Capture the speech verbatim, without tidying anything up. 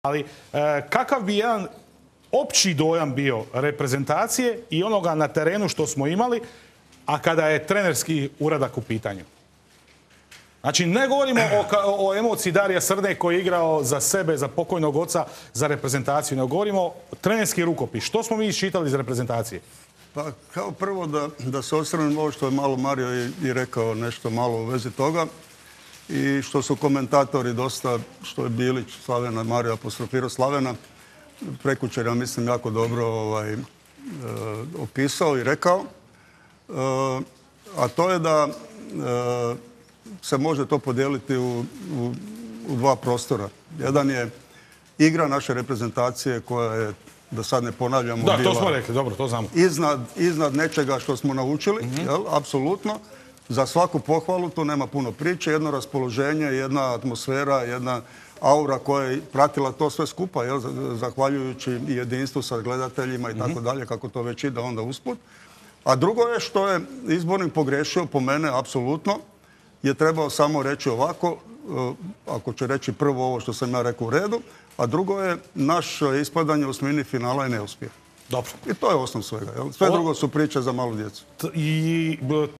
Ali e, kakav bi jedan opći dojam bio reprezentacije i onoga na terenu što smo imali, a kada je trenerski uradak u pitanju? Znači, ne govorimo o, o emociji Darija Srne koji je igrao za sebe, za pokojnog oca, za reprezentaciju. Ne govorimo o trenerski rukopis. Što smo mi iščitali iz reprezentacije? Pa kao prvo da, da se osvrnem ovo što je malo Mario i, i rekao nešto malo u vezi toga i što su komentatori dosta, što je Bilić, Slavena, Mario apostrofirao Slavena, prekućer, ja mislim, jako dobro ovaj, e, opisao i rekao. E, a to je da e, se može to podijeliti u, u, u dva prostora. Jedan je igra naše reprezentacije koja je, da sad ne ponavljamo, da, bila to smo rekli, dobro, to znamo. Iznad, iznad nečega što smo naučili, mm-hmm. jel, apsolutno. Za svaku pohvalu, tu nema puno priče, jedno raspoloženje, jedna atmosfera, jedna aura koja je pratila to sve skupa, jel, zahvaljujući i jedinstvu sa gledateljima i tako dalje, kako to već ide onda usput. A drugo je što je izbornik pogrešio, po mene, apsolutno, je trebao samo reći ovako, ako će reći prvo ovo što sam ja rekao u redu, a drugo je naš ispadanje u osmini finala i neuspjeh. Dobro. I to je osnov svega. Jel? Sve o... drugo su priče za malu djecu. I